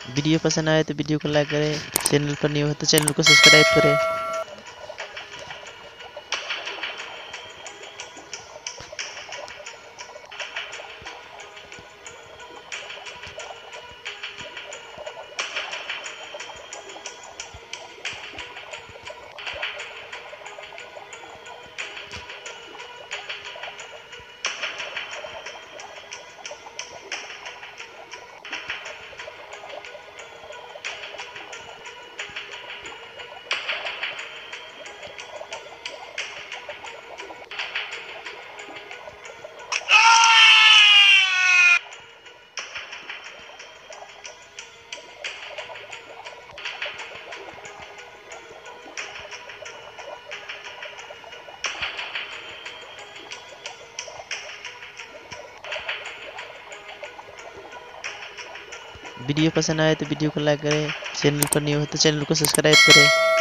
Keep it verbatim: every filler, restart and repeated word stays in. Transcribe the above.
Video पसंद आए तो वीडियो को लाइक करें, चैनल पर न्यू हो तो चैनल को सब्सक्राइब करें। वीडियो पसंद आए तो वीडियो को लाइक करें, चैनल पर न्यू हो तो चैनल को सब्सक्राइब करें।